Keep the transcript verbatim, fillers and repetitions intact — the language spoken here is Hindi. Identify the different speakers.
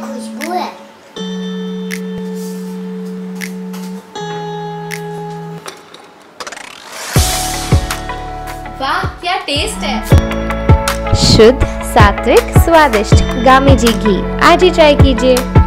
Speaker 1: खुशबू है।
Speaker 2: वाह क्या टेस्ट है।
Speaker 3: शुद्ध, सात्विक, स्वादिष्ट गामी जी घी आज ही ट्राई कीजिए।